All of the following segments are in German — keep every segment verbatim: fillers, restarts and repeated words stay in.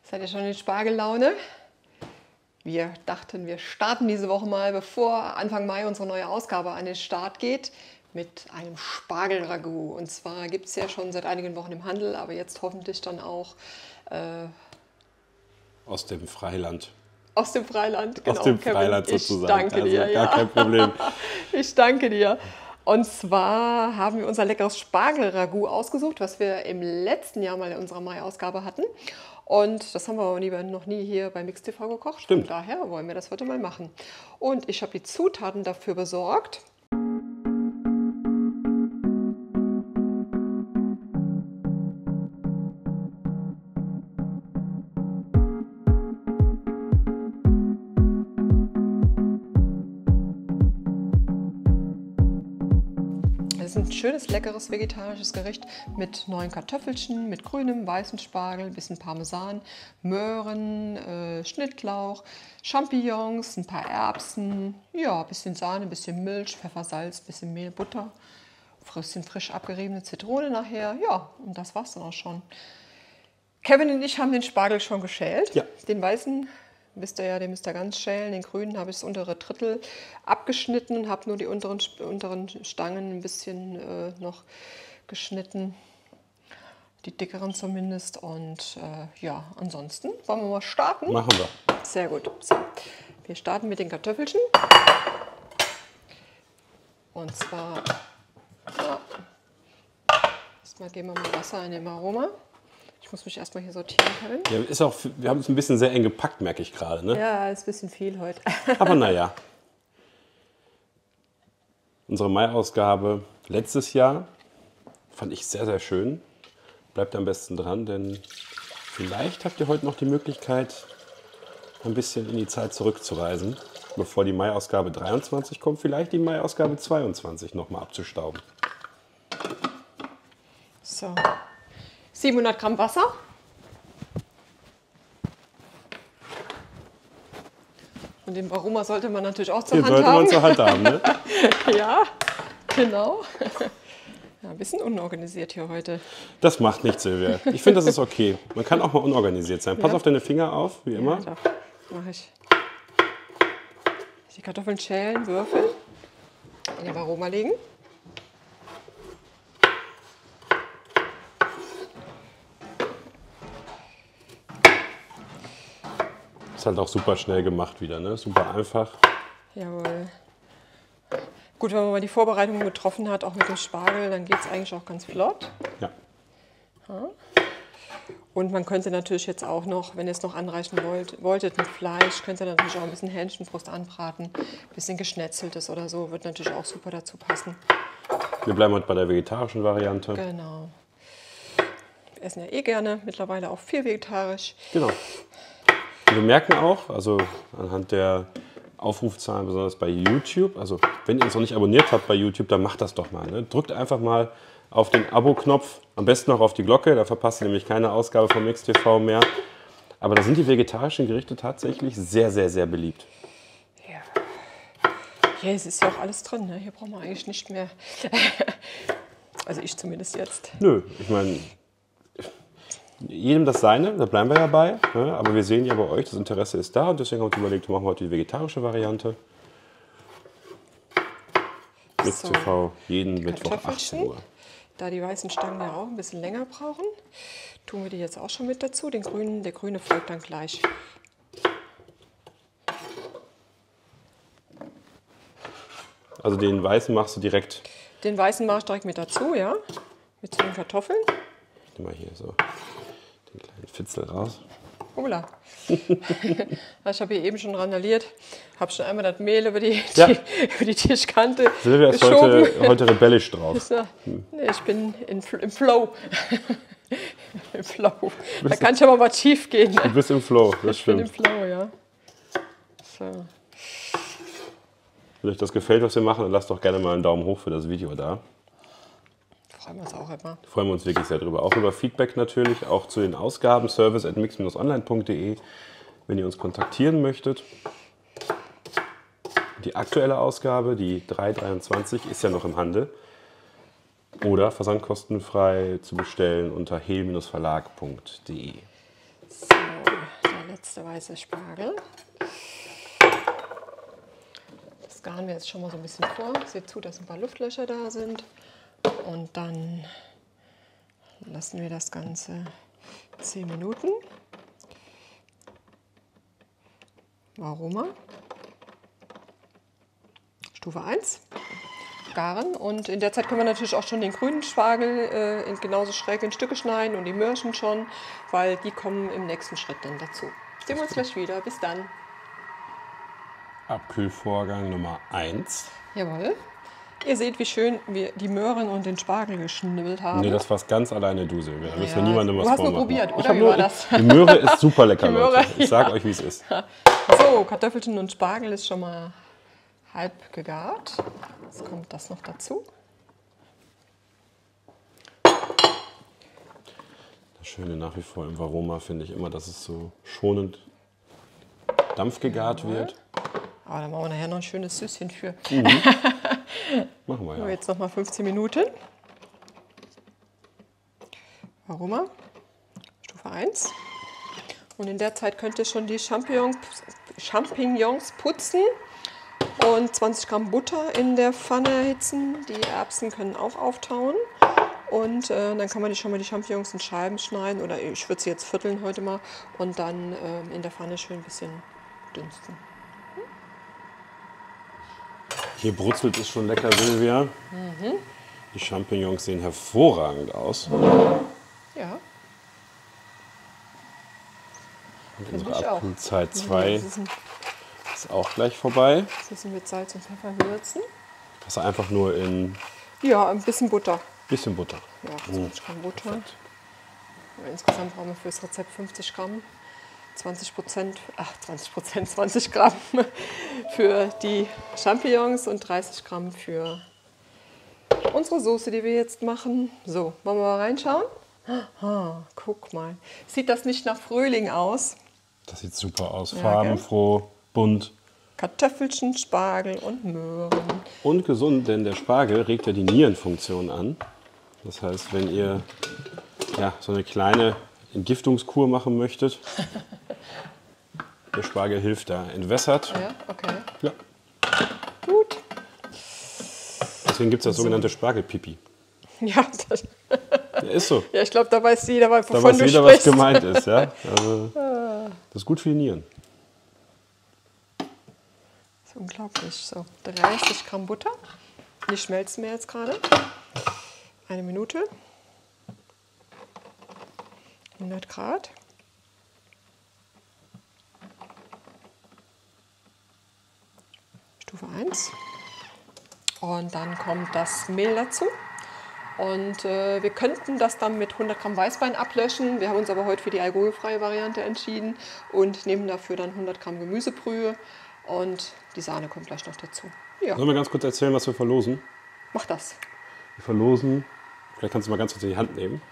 Seid ihr schon in Spargellaune? Wir dachten, wir starten diese Woche mal, bevor Anfang Mai unsere neue Ausgabe an den Start geht, mit einem Spargelragout. Und zwar gibt es ja schon seit einigen Wochen im Handel, aber jetzt hoffentlich dann auch äh, aus dem Freiland. Aus dem Freiland, genau. Aus dem Kevin, Freiland sozusagen. Ich danke also dir. Gar ja. kein Problem. Ich danke dir. Und zwar haben wir unser leckeres Spargelragout ausgesucht, was wir im letzten Jahr mal in unserer Mai-Ausgabe hatten. Und das haben wir aber nie, noch nie hier bei Mix T V gekocht. Stimmt. Von daher wollen wir das heute mal machen. Und ich habe die Zutaten dafür besorgt. Das ist ein schönes, leckeres vegetarisches Gericht mit neuen Kartoffelchen, mit grünem, weißen Spargel, ein bisschen Parmesan, Möhren, äh, Schnittlauch, Champignons, ein paar Erbsen, ja, ein bisschen Sahne, ein bisschen Milch, Pfeffer, Salz, ein bisschen Mehl, Butter, ein bisschen frisch abgeriebene Zitrone nachher. Ja, und das war's dann auch schon. Kevin und ich haben den Spargel schon geschält. Ja. Den weißen wisst ihr ja, den müsst ihr ganz schälen. Den grünen habe ich das untere Drittel abgeschnitten und habe nur die unteren, unteren Stangen ein bisschen äh, noch geschnitten. Die dickeren zumindest. Und äh, ja, ansonsten wollen wir mal starten. Machen wir. Sehr gut. So, wir starten mit den Kartoffelchen. Und zwar, ja, erstmal geben wir mal Wasser in den Aroma. Ich muss mich erstmal hier sortieren können. Ja, ist auch, wir haben es ein bisschen sehr eng gepackt, merke ich gerade. Ne? Ja, ist ein bisschen viel heute. Aber naja. Unsere Mai-Ausgabe letztes Jahr fand ich sehr, sehr schön. Bleibt am besten dran, denn vielleicht habt ihr heute noch die Möglichkeit, ein bisschen in die Zeit zurückzureisen, bevor die Mai-Ausgabe dreiundzwanzig kommt, vielleicht die Mai-Ausgabe zweiundzwanzig nochmal abzustauben. So. siebenhundert Gramm Wasser. Und den Aroma sollte man natürlich auch zur Den Hand sollte haben. man zur Hand haben, ne? Ja, genau. Ja, ein bisschen unorganisiert hier heute. Das macht nichts, Silvia. Ich finde, das ist okay. Man kann auch mal unorganisiert sein. Pass Ja. auf deine Finger auf, wie immer. Ja, mache ich. Die Kartoffeln schälen, würfeln, in den Aroma legen. Ist halt auch super schnell gemacht wieder, ne? Super einfach. Jawohl. Gut, wenn man mal die Vorbereitung getroffen hat, auch mit dem Spargel, dann geht es eigentlich auch ganz flott. Ja. Ja. Und man könnte natürlich jetzt auch noch, wenn ihr es noch anreichen wollt, wolltet mit Fleisch, könnt ihr natürlich auch ein bisschen Hähnchenbrust anbraten, ein bisschen geschnetzeltes oder so, wird natürlich auch super dazu passen. Wir bleiben heute bei der vegetarischen Variante. Genau. Wir essen ja eh gerne, mittlerweile auch viel vegetarisch. Genau. Und wir merken auch, also anhand der Aufrufzahlen, besonders bei YouTube, also wenn ihr uns noch nicht abonniert habt bei YouTube, dann macht das doch mal. Ne? Drückt einfach mal auf den Abo-Knopf, am besten auch auf die Glocke, da verpasst ihr nämlich keine Ausgabe von Mix T V mehr. Aber da sind die vegetarischen Gerichte tatsächlich sehr, sehr, sehr beliebt. Ja, ja, es ist ja auch alles drin, ne? Hier brauchen wir eigentlich nicht mehr, also ich zumindest jetzt. Nö, ich meine, jedem das Seine, da bleiben wir ja bei. Ne? Aber wir sehen ja bei euch, das Interesse ist da und deswegen haben wir uns überlegt, wir machen heute die vegetarische Variante. Mix So, T V jeden Mittwoch achtzehn Kartoffelchen. Uhr. Da die weißen Stangen ja auch ein bisschen länger brauchen, tun wir die jetzt auch schon mit dazu. Den grünen, der grüne folgt dann gleich. Also den weißen machst du direkt. Den weißen mache ich direkt mit dazu, ja, mit zu den Kartoffeln. Ich nehme mal hier so den kleinen Fitzel raus. Hola. Ich habe hier eben schon randaliert, habe schon einmal das Mehl über die, Ja. die, über die Tischkante Silvia ist geschoben. heute, heute rebellisch drauf. So, nee, ich bin in, im Flow. Im Flow. Da kann schon mal was schief gehen. Du Ne? bist im Flow, das Ich bin im stimmt. Flow, ja. So. Wenn euch das gefällt, was wir machen, dann lasst doch gerne mal einen Daumen hoch für das Video da. Freuen wir uns auch immer. Da freuen wir uns wirklich sehr drüber. Auch über Feedback natürlich, auch zu den Ausgaben, service at mix online punkt de, wenn ihr uns kontaktieren möchtet. Die aktuelle Ausgabe, die drei dreiundzwanzig, ist ja noch im Handel. Oder versandkostenfrei zu bestellen unter hehl Verlag punkt de. So, der letzte weiße Spargel. Das garen wir jetzt schon mal so ein bisschen vor. Seht zu, dass ein paar Luftlöcher da sind. Und dann lassen wir das Ganze zehn Minuten. Aroma. Stufe eins. Garen. Und in der Zeit können wir natürlich auch schon den grünen Spargel äh, in, genauso schräg in Stücke schneiden und die Möhrchen schon, weil die kommen im nächsten Schritt dann dazu. Sehen wir uns gleich wieder. Bis dann. Abkühlvorgang Nummer eins. Jawohl. Ihr seht, wie schön wir die Möhren und den Spargel geschnibbelt haben. Nee, das war's ganz alleine du, Silvia. Da müssen Ja, wir niemandem was du hast nur vormachen. probiert, Ich oder? hab Wie nur, war das? Die Möhre ist super lecker, Die Möhre, Leute. Ich sag ja. euch, wie es ist. So, Kartoffelchen und Spargel ist schon mal halb gegart. Jetzt kommt das noch dazu. Das Schöne nach wie vor im Varoma finde ich immer, dass es so schonend dampfgegart Jawohl. wird. Aber da machen wir nachher noch ein schönes Süßchen für. Machen wir So, ja. jetzt noch mal fünfzehn Minuten. Aroma, Stufe eins. Und in der Zeit könnt ihr schon die Champignons, Champignons putzen und zwanzig Gramm Butter in der Pfanne erhitzen. Die Erbsen können auch auftauen. Und äh, dann kann man die schon mal die Champignons in Scheiben schneiden. Oder ich würde sie jetzt vierteln heute mal. Und dann äh, in der Pfanne schön ein bisschen dünsten. Hier brutzelt es schon lecker, Silvia. Mhm. Die Champignons sehen hervorragend aus. Ja. Und Finde unsere ich auch. Abkühlzeit zwei Das ist ein ist auch gleich vorbei. bisschen mit Salz und Pfeffer würzen. Das einfach nur in ein Ja, ein bisschen Butter. bisschen Butter. Ja, zwanzig Gramm Butter. Perfekt. Ja, insgesamt brauchen wir für das Rezept fünfzig Gramm. zwanzig Prozent, ach zwanzig Prozent, zwanzig Gramm für die Champignons und dreißig Gramm für unsere Soße, die wir jetzt machen. So, wollen wir mal reinschauen? Ah, guck mal. Sieht das nicht nach Frühling aus? Das sieht super aus. Ja, Farbenfroh, bunt Kartoffelchen, Spargel und Möhren. und gesund, denn der Spargel regt ja die Nierenfunktion an. Das heißt, wenn ihr ja, so eine kleine Entgiftungskur machen möchtet, der Spargel hilft da. Entwässert. Ja, okay. Ja. Gut. Deswegen gibt es das sogenannte Spargelpipi. Ja, das, Ja, ist so. ja ich glaube, da weiß jeder, wovon Da weiß du jeder, was sprichst. gemeint ist. Ja? Also, das ist gut für die Nieren. Das ist unglaublich. So, dreißig Gramm Butter. Die schmelzen wir jetzt gerade. Eine Minute. hundert Grad. Stufe eins. Und dann kommt das Mehl dazu. Und äh, wir könnten das dann mit hundert Gramm Weißwein ablöschen. Wir haben uns aber heute für die alkoholfreie Variante entschieden und nehmen dafür dann hundert Gramm Gemüsebrühe. Und die Sahne kommt gleich noch dazu. Ja, Sollen wir ganz kurz erzählen, was wir verlosen? mach das. Wir verlosen, vielleicht kannst du mal ganz kurz in die Hand nehmen,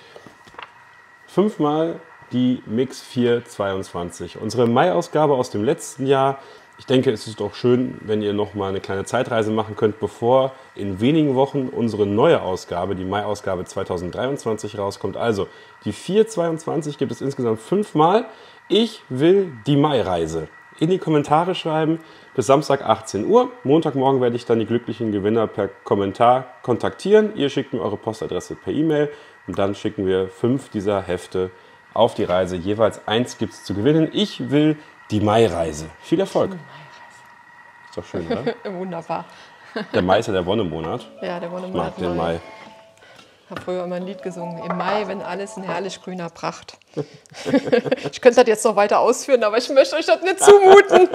fünfmal die Mix vier zweiundzwanzig. Unsere Mai-Ausgabe aus dem letzten Jahr. Ich denke, es ist auch schön, wenn ihr noch mal eine kleine Zeitreise machen könnt, bevor in wenigen Wochen unsere neue Ausgabe, die Mai-Ausgabe zweitausenddreiundzwanzig, rauskommt. Also die vier zweiundzwanzig gibt es insgesamt fünfmal. Ich will die Mai-Reise. In die Kommentare schreiben bis Samstag achtzehn Uhr. Montagmorgen werde ich dann die glücklichen Gewinner per Kommentar kontaktieren. Ihr schickt mir eure Postadresse per E-Mail und dann schicken wir fünf dieser Hefte auf die Reise. Jeweils eins gibt es zu gewinnen. Ich will die Mai-Reise. Viel Erfolg. Ist doch schön, oder? Wunderbar. Der Mai ist ja der Wonnemonat. Ja, der Ich Wonnemonat mag den Mai. Ich habe früher immer ein Lied gesungen. Im Mai, wenn alles in herrlich grüner Pracht. Ich könnte das jetzt noch weiter ausführen, aber ich möchte euch das nicht zumuten.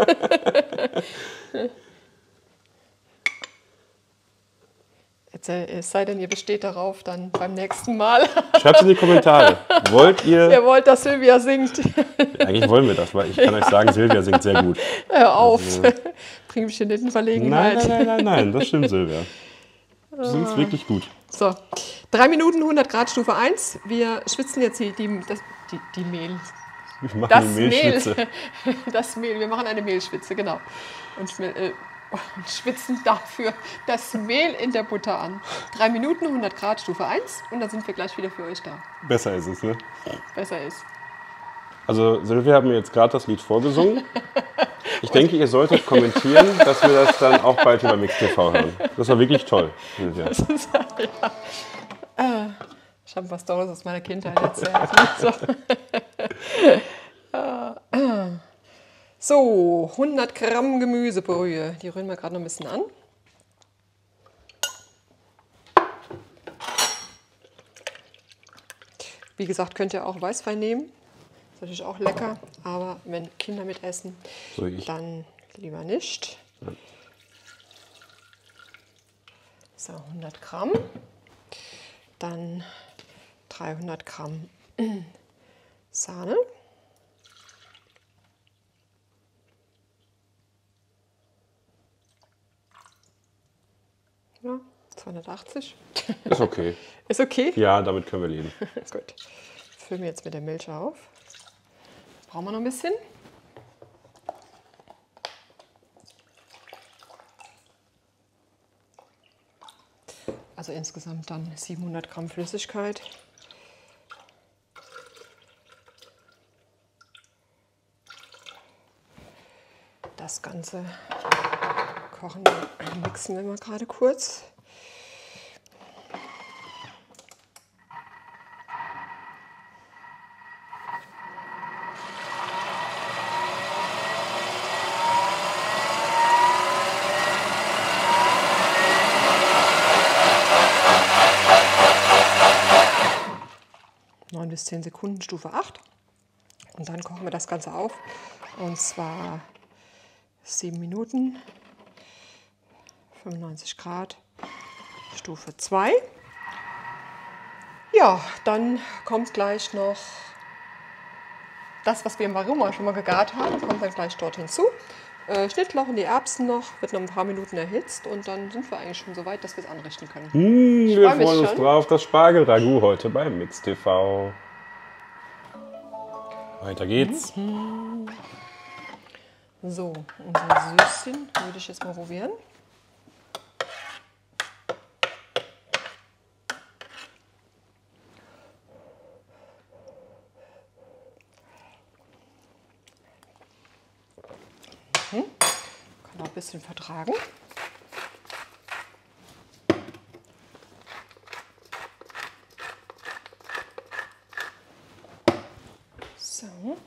Jetzt, äh, es sei denn, ihr besteht darauf, dann beim nächsten Mal. Schreibt es in die Kommentare. Wollt ihr... Ihr wollt, dass Silvia singt. Eigentlich wollen wir das, weil ich kann euch sagen, Silvia singt sehr gut. Hör auf. Also- Bring mich in Nein, Verlegenheit. nein, nein, nein, nein, das stimmt, Silvia. Du singst wirklich gut. So, drei Minuten, hundert Grad, Stufe eins. Wir schwitzen jetzt die, die, das, die, die Mehl. Wir machen Das die Mehl. Mehlschwitze. Das Mehl. Wir machen eine Mehlschwitze, genau. Und, schmel- äh, und schwitzen dafür das Mehl in der Butter an. Drei Minuten, hundert Grad, Stufe eins. Und dann sind wir gleich wieder für euch da. Besser ist es, ne? Besser ist. Also Silvia hat mir jetzt gerade das Lied vorgesungen. Ich denke, ihr solltet kommentieren, dass wir das dann auch bald über Mix T V hören. Das war wirklich toll, Silvia. Das ist, ja. Ich habe was Tolles aus meiner Kindheit erzählt. So, so hundert Gramm Gemüsebrühe. Die rühren wir gerade noch ein bisschen an. Wie gesagt, könnt ihr auch Weißwein nehmen. Ist natürlich auch lecker, aber wenn Kinder mit essen, So ich. dann lieber nicht. Ja. So, hundert Gramm. Dann dreihundert Gramm Sahne. Ja, zweihundertachtzig. Ist okay. Ist okay? Ja, damit können wir leben. Gut. Füllen wir jetzt mit der Milch auf. Brauchen wir noch ein bisschen. Also insgesamt dann siebenhundert Gramm Flüssigkeit. Das Ganze kochen, mixen wir mal gerade kurz. neun bis zehn Sekunden, Stufe acht. Und dann kochen wir das Ganze auf. Und zwar sieben Minuten, fünfundneunzig Grad, Stufe zwei. Ja, dann kommt gleich noch das, was wir im Varoma schon mal gegart haben, kommt dann gleich dort hinzu. Äh, Schnittlauch und die Erbsen noch, wird noch ein paar Minuten erhitzt und dann sind wir eigentlich schon so weit, dass wir es anrichten können. Mmh, Ich wir freu mich freuen uns schon. drauf, das Spargel-Ragout heute beim Mix T V. Weiter geht's. So, unser Süßchen würde ich jetzt mal probieren. Mhm. Kann auch ein bisschen vertragen. So.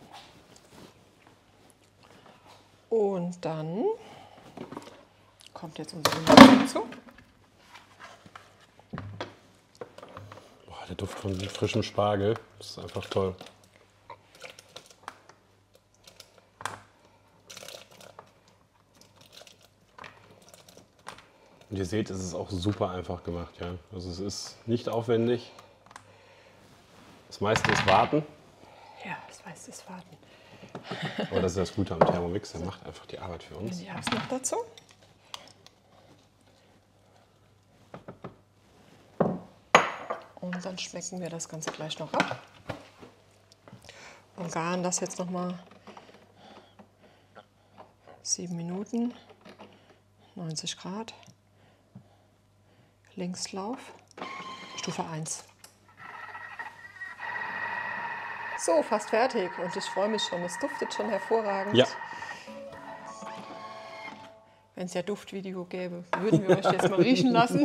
Und dann kommt jetzt unser Gemüse hinzu. Boah, der Duft von frischem Spargel, das ist einfach toll. Und ihr seht, es ist auch super einfach gemacht. Ja? Also es ist nicht aufwendig. Das meiste ist Warten. Ja, das weiß das Warten. Aber das ist das Gute am Thermomix, der macht einfach die Arbeit für uns. Die Erbsen noch dazu. Und dann schmecken wir das Ganze gleich noch ab. Und garen das jetzt noch mal sieben Minuten, neunzig Grad, Linkslauf, Stufe eins. So, fast fertig und ich freue mich schon, es duftet schon hervorragend. Ja. Wenn es ja Duftvideo gäbe, würden wir euch jetzt mal riechen lassen.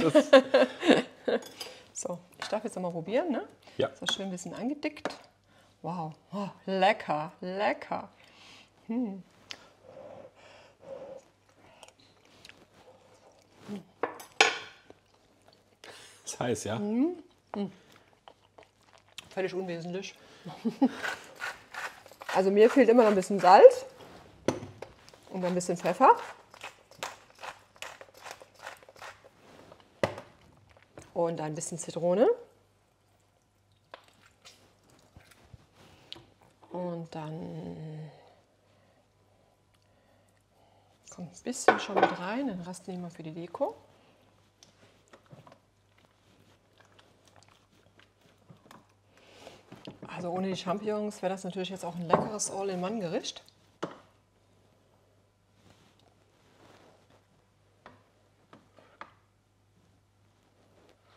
So, ich darf jetzt noch mal probieren, ne? Ja. So schön ein bisschen angedickt. Wow, oh, lecker, lecker. Hm. Ist heiß, ja? Mhm. Mhm. Völlig unwesentlich. Also mir fehlt immer noch ein bisschen Salz und ein bisschen Pfeffer. Und ein bisschen Zitrone. Und dann kommt ein bisschen schon mit rein, den Rest nehmen wir für die Deko. Also ohne die Champignons wäre das natürlich jetzt auch ein leckeres All-in-One-Gericht.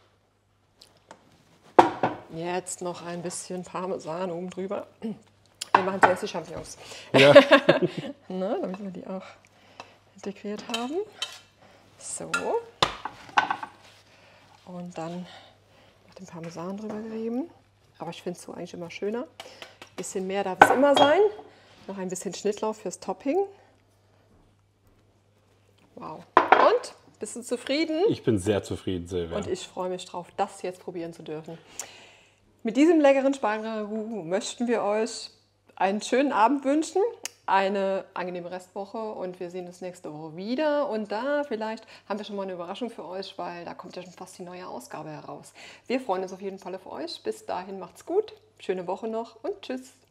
Jetzt noch ein bisschen Parmesan oben drüber. wir machen zuerst die Champignons. Ja. Ne, damit wir die auch integriert haben. So. Und dann noch den Parmesan drüber gerieben. Aber ich finde es so eigentlich immer schöner. Ein bisschen mehr darf es immer sein. Noch ein bisschen Schnittlauch fürs Topping. Wow. Und? Bist du zufrieden? Ich bin sehr zufrieden, Silvia. Und ich freue mich drauf, das jetzt probieren zu dürfen. Mit diesem leckeren Spargelragout möchten wir euch einen schönen Abend wünschen, eine angenehme Restwoche und wir sehen uns nächste Woche wieder. Und da vielleicht haben wir schon mal eine Überraschung für euch, weil da kommt ja schon fast die neue Ausgabe heraus. Wir freuen uns auf jeden Fall auf euch. Bis dahin macht's gut, schöne Woche noch und tschüss.